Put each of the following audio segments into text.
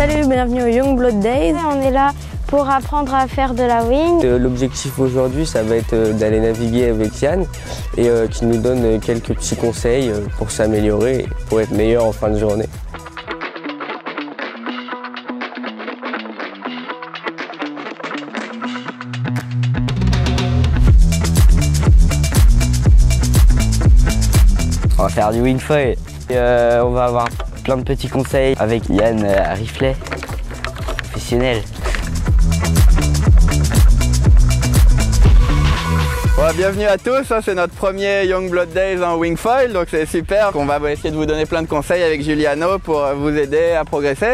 Salut, bienvenue au Youngblood Days. On est là pour apprendre à faire de la wing. L'objectif aujourd'hui, ça va être d'aller naviguer avec Yann et qui nous donne quelques petits conseils pour s'améliorer et pour être meilleur en fin de journée. On va faire du wingfoil et on va avoir plein de petits conseils avec Yann Riflet, professionnel. Bon, bienvenue à tous, c'est notre premier Youngblood Days en wingfoil, donc c'est super. On va essayer de vous donner plein de conseils avec Giuliano pour vous aider à progresser.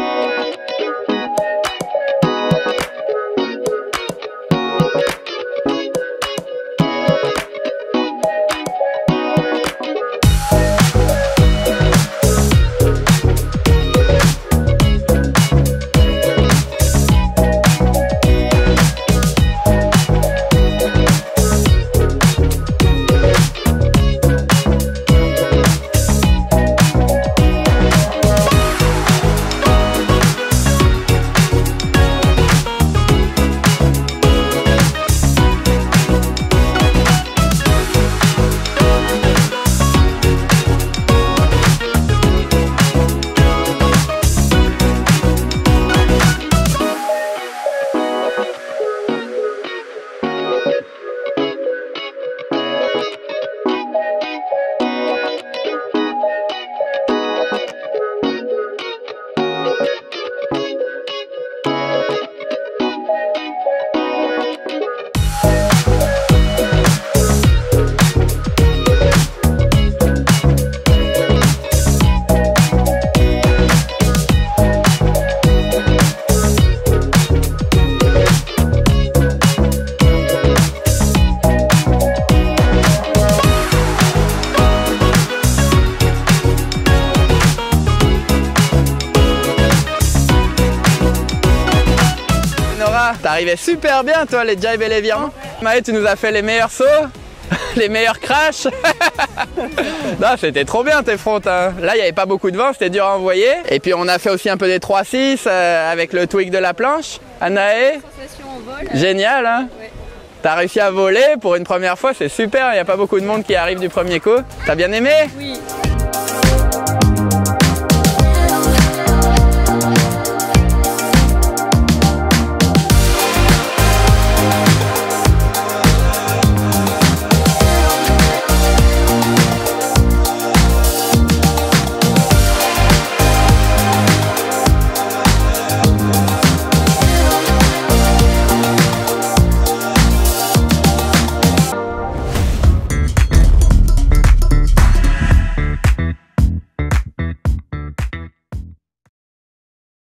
T'arrivais super bien toi, les jibes et les virements. Maë, tu nous as fait les meilleurs sauts, les meilleurs crashs. Non, c'était trop bien tes fronts, hein. Là il n'y avait pas beaucoup de vent, c'était dur à envoyer. Et puis on a fait aussi un peu des 3-6 avec le twig de la planche. Anaë, génial hein. Ouais. T'as réussi à voler pour une première fois, c'est super, il n'y a pas beaucoup de monde qui arrive du premier coup. T'as bien aimé? Oui.